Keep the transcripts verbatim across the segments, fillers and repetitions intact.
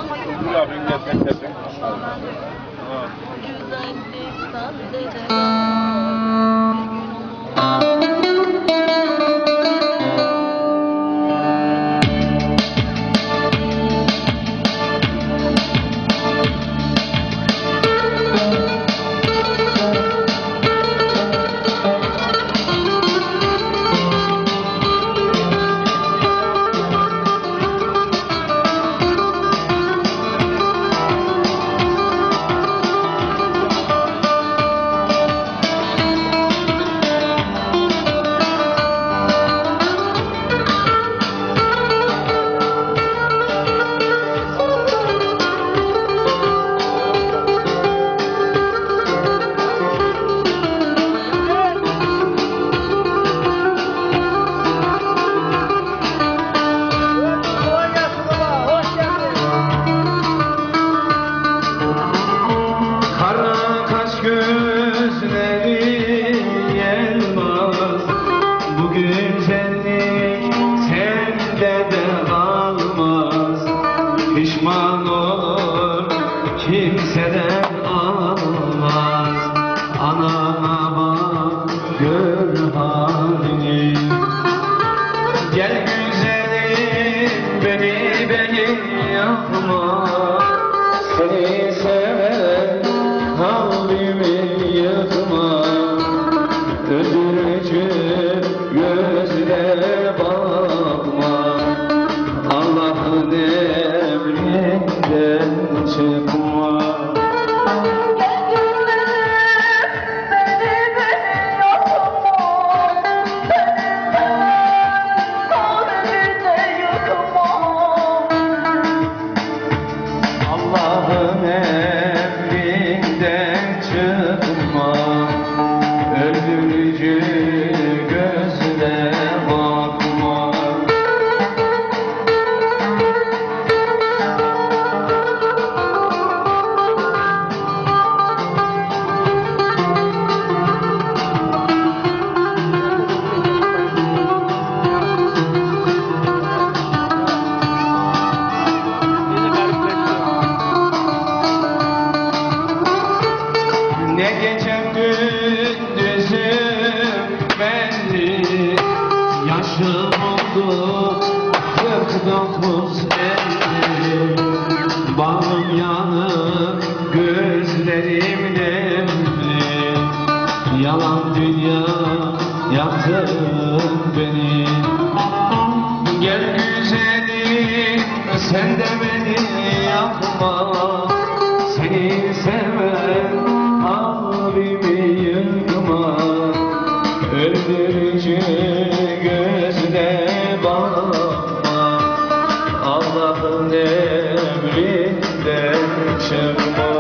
Dur abi gelsin gelsin. Güzellik sadece var, bir gün olur. Pişman olur kimseden almaz. Anana bak gör halini. Gel güzelim beni beni yapma. Seni seven kalbimi yıkma. Öldürücü gözle bakma. Allah'ın emrinden çıkma. Allah'ın emrinden çıkma. Öldürücü gözle bakma. Ne gecem gündüzüm belli, yaşım oldu kırk dokuz elli. Bağım yanık, gözlerim nemli. Yalan dünya yaktın beni. Gel güzelim sen de beni yakma. Seni seven kalbimi yıkma. Öldürücü gözle bakma. Allah'ın emrinden çıkma.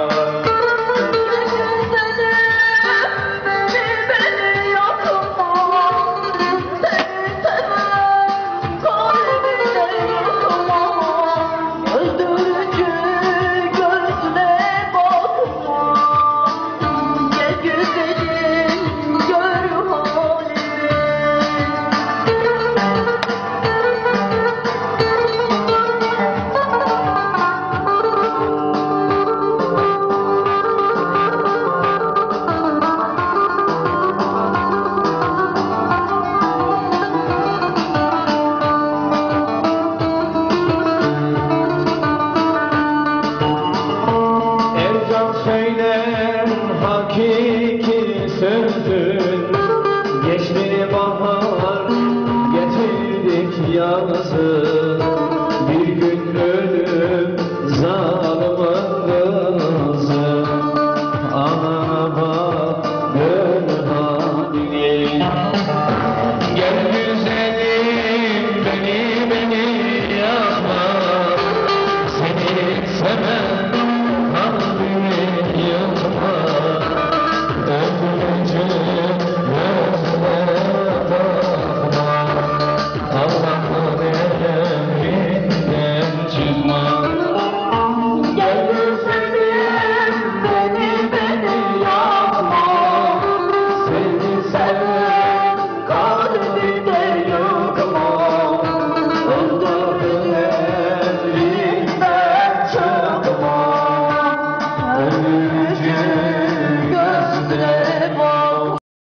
Hakiki sözdün, geçti bahar, getirdik yazı. Bir gün ölüm zaten